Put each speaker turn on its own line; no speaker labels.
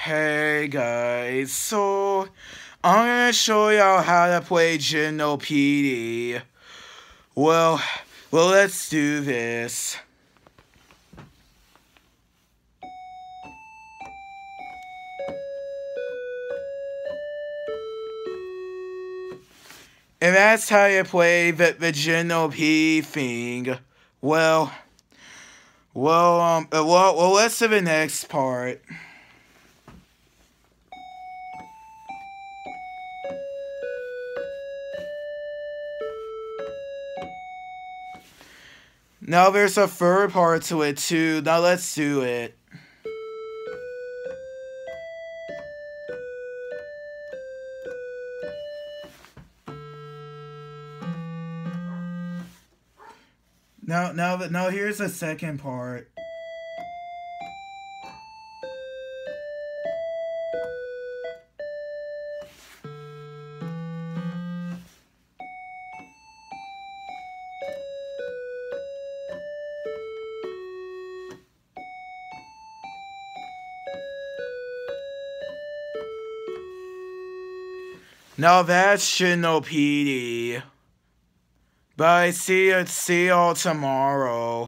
Hey guys, so I'm gonna show y'all how to play gymnopide. Well, let's do this. And that's how you play the gymnopide thing. Well, let's do the next part. Now there's a third part to it too. Now let's do it. Now here's the second part. Now that's gymnopide. Bye, see y'all tomorrow.